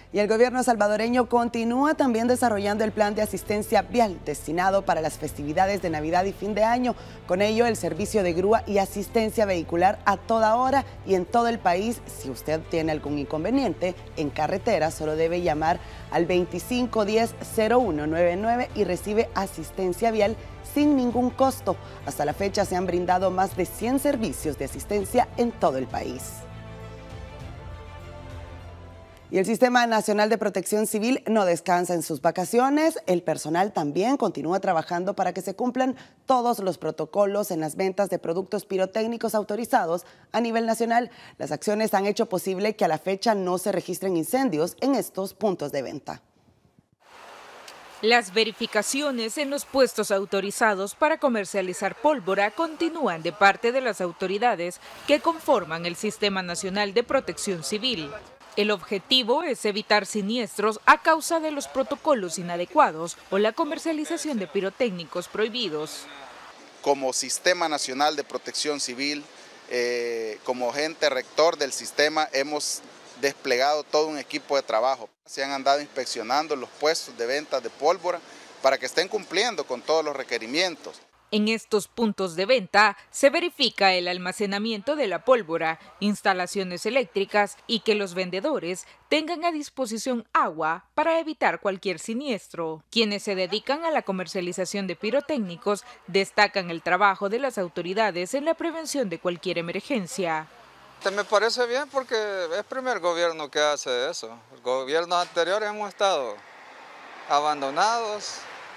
Y el gobierno salvadoreño continúa también desarrollando el plan de asistencia vial destinado para las festividades de Navidad y fin de año. Con ello, el servicio de grúa y asistencia vehicular a toda hora y en todo el país. Si usted tiene algún inconveniente en carretera, solo debe llamar al 2510-0199 y recibe asistencia vial sin ningún costo. Hasta la fecha se han brindado más de 100 servicios de asistencia en todo el país. Y el Sistema Nacional de Protección Civil no descansa en sus vacaciones. El personal también continúa trabajando para que se cumplan todos los protocolos en las ventas de productos pirotécnicos autorizados a nivel nacional. Las acciones han hecho posible que a la fecha no se registren incendios en estos puntos de venta. Las verificaciones en los puestos autorizados para comercializar pólvora continúan de parte de las autoridades que conforman el Sistema Nacional de Protección Civil. El objetivo es evitar siniestros a causa de los protocolos inadecuados o la comercialización de pirotécnicos prohibidos. Como Sistema Nacional de Protección Civil, como ente rector del sistema, hemos desplegado todo un equipo de trabajo. Se han andado inspeccionando los puestos de venta de pólvora para que estén cumpliendo con todos los requerimientos. En estos puntos de venta se verifica el almacenamiento de la pólvora, instalaciones eléctricas y que los vendedores tengan a disposición agua para evitar cualquier siniestro. Quienes se dedican a la comercialización de pirotécnicos destacan el trabajo de las autoridades en la prevención de cualquier emergencia. Me parece bien porque es el primer gobierno que hace eso. Los gobiernos anteriores hemos estado abandonados,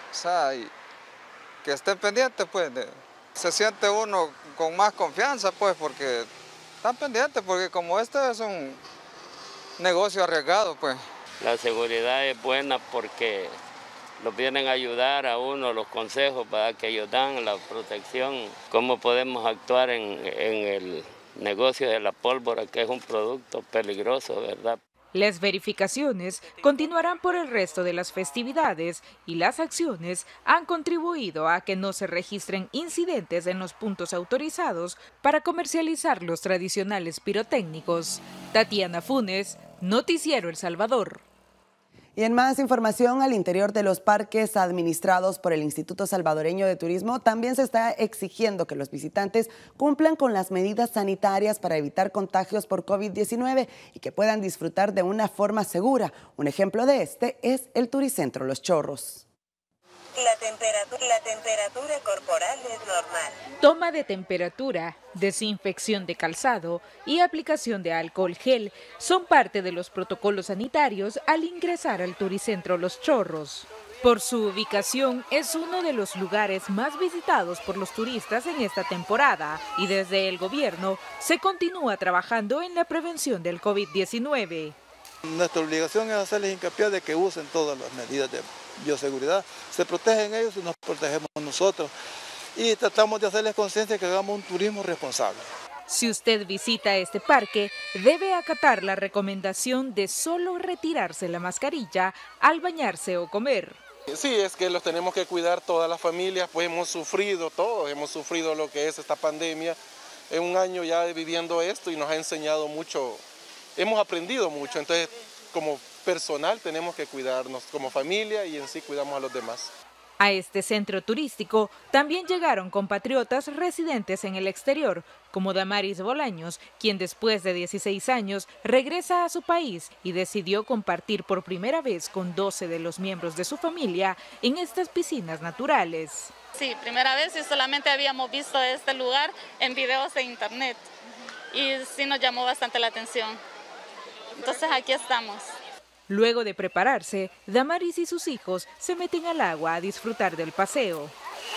que estén pendientes, pues, se siente uno con más confianza, pues, porque están pendientes, porque como este es un negocio arriesgado, pues. La seguridad es buena porque nos vienen a ayudar a uno los consejos para que ellos dan la protección, cómo podemos actuar en el negocio de la pólvora, que es un producto peligroso, ¿verdad? Las verificaciones continuarán por el resto de las festividades y las acciones han contribuido a que no se registren incidentes en los puntos autorizados para comercializar los tradicionales pirotécnicos. Tatiana Funes, Noticiero El Salvador. Y en más información, al interior de los parques administrados por el Instituto Salvadoreño de Turismo, también se está exigiendo que los visitantes cumplan con las medidas sanitarias para evitar contagios por COVID-19 y que puedan disfrutar de una forma segura. Un ejemplo de este es el Turicentro Los Chorros. La temperatura corporal es normal. Toma de temperatura, desinfección de calzado y aplicación de alcohol gel son parte de los protocolos sanitarios al ingresar al Turicentro Los Chorros. Por su ubicación, es uno de los lugares más visitados por los turistas en esta temporada y desde el gobierno se continúa trabajando en la prevención del COVID-19. Nuestra obligación es hacerles hincapié de que usen todas las medidas de bioseguridad. Se protegen ellos y nos protegemos nosotros. Y tratamos de hacerles conciencia que hagamos un turismo responsable. Si usted visita este parque, debe acatar la recomendación de solo retirarse la mascarilla al bañarse o comer. Sí, es que los tenemos que cuidar todas las familias, pues hemos sufrido lo que es esta pandemia. En un año ya viviendo esto y nos ha enseñado mucho. Hemos aprendido mucho, entonces como personal tenemos que cuidarnos como familia y en sí cuidamos a los demás. A este centro turístico también llegaron compatriotas residentes en el exterior, como Damaris Bolaños, quien después de 16 años regresa a su país y decidió compartir por primera vez con 12 de los miembros de su familia en estas piscinas naturales. Sí, primera vez y solamente habíamos visto este lugar en videos de internet y sí nos llamó bastante la atención. Entonces aquí estamos. Luego de prepararse, Damaris y sus hijos se meten al agua a disfrutar del paseo.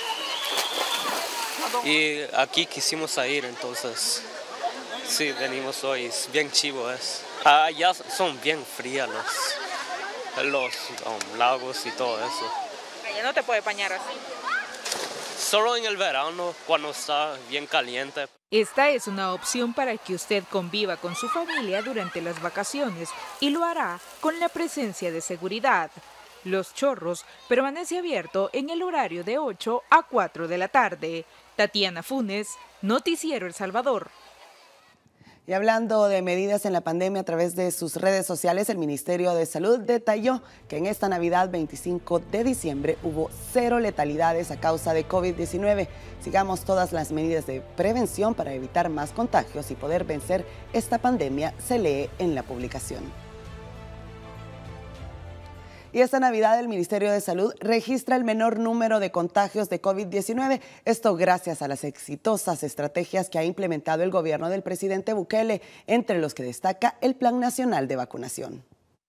Y aquí quisimos ir, entonces sí, venimos hoy, es bien chivo es. Ya son bien frías los lagos y todo eso. Allá no te puedes bañar así. Solo en el verano, cuando está bien caliente. Esta es una opción para que usted conviva con su familia durante las vacaciones y lo hará con la presencia de seguridad. Los Chorros permanece abierto en el horario de 8 a 4 de la tarde. Tatiana Funes, Noticiero El Salvador. Y hablando de medidas en la pandemia, a través de sus redes sociales, el Ministerio de Salud detalló que en esta Navidad 25 de diciembre hubo 0 letalidades a causa de COVID-19. Sigamos todas las medidas de prevención para evitar más contagios y poder vencer esta pandemia, se lee en la publicación. Y esta Navidad el Ministerio de Salud registra el menor número de contagios de COVID-19. Esto gracias a las exitosas estrategias que ha implementado el gobierno del presidente Bukele, entre los que destaca el Plan Nacional de Vacunación.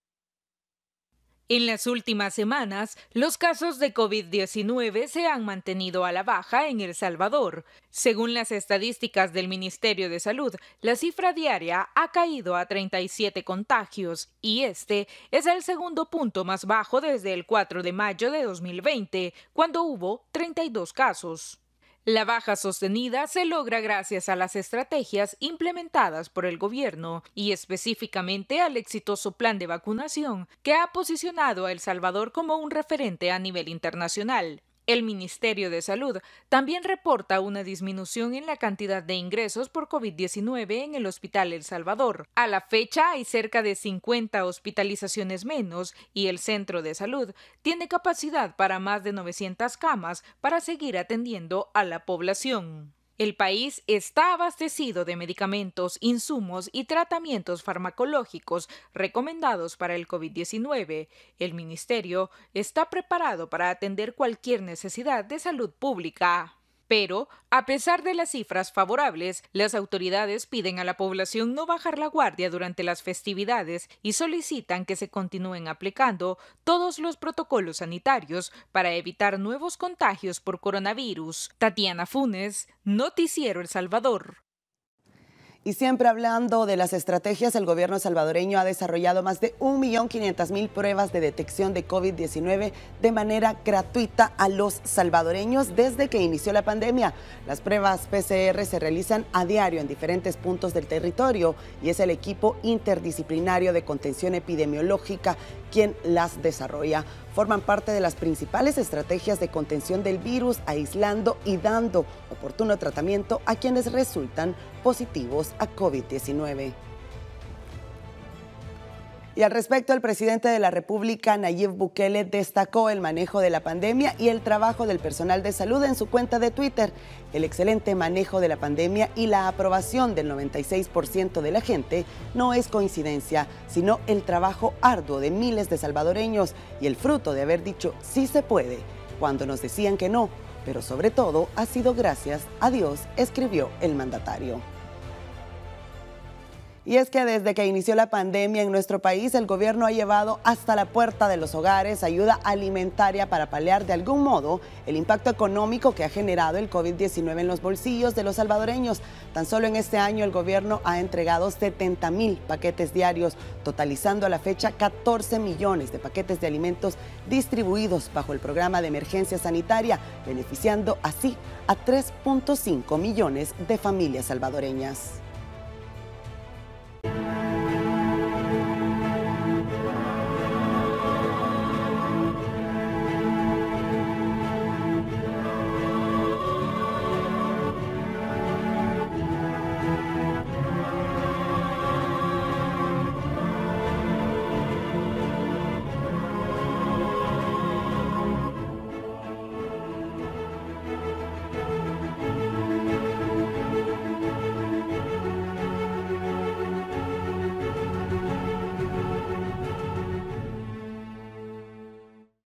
En las últimas semanas, los casos de COVID-19 se han mantenido a la baja en El Salvador. Según las estadísticas del Ministerio de Salud, la cifra diaria ha caído a 37 contagios y este es el segundo punto más bajo desde el 4 de mayo de 2020, cuando hubo 32 casos. La baja sostenida se logra gracias a las estrategias implementadas por el gobierno y específicamente al exitoso plan de vacunación que ha posicionado a El Salvador como un referente a nivel internacional. El Ministerio de Salud también reporta una disminución en la cantidad de ingresos por COVID-19 en el Hospital El Salvador. A la fecha hay cerca de 50 hospitalizaciones menos y el Centro de Salud tiene capacidad para más de 900 camas para seguir atendiendo a la población. El país está abastecido de medicamentos, insumos y tratamientos farmacológicos recomendados para el COVID-19. El ministerio está preparado para atender cualquier necesidad de salud pública. Pero, a pesar de las cifras favorables, las autoridades piden a la población no bajar la guardia durante las festividades y solicitan que se continúen aplicando todos los protocolos sanitarios para evitar nuevos contagios por coronavirus. Tatiana Funes, Noticiero El Salvador. Y siempre hablando de las estrategias, el gobierno salvadoreño ha desarrollado más de 1.500.000 pruebas de detección de COVID-19 de manera gratuita a los salvadoreños desde que inició la pandemia. Las pruebas PCR se realizan a diario en diferentes puntos del territorio y es el equipo interdisciplinario de contención epidemiológica quien las desarrolla. Forman parte de las principales estrategias de contención del virus, aislando y dando oportuno tratamiento a quienes resultan positivos a COVID-19. Y al respecto, el presidente de la República, Nayib Bukele, destacó el manejo de la pandemia y el trabajo del personal de salud en su cuenta de Twitter. El excelente manejo de la pandemia y la aprobación del 96% de la gente no es coincidencia, sino el trabajo arduo de miles de salvadoreños y el fruto de haber dicho sí se puede cuando nos decían que no, pero sobre todo ha sido gracias a Dios, escribió el mandatario. Y es que desde que inició la pandemia en nuestro país, el gobierno ha llevado hasta la puerta de los hogares ayuda alimentaria para paliar de algún modo el impacto económico que ha generado el COVID-19 en los bolsillos de los salvadoreños. Tan solo en este año el gobierno ha entregado 70.000 paquetes diarios, totalizando a la fecha 14 millones de paquetes de alimentos distribuidos bajo el programa de emergencia sanitaria, beneficiando así a 3.5 millones de familias salvadoreñas.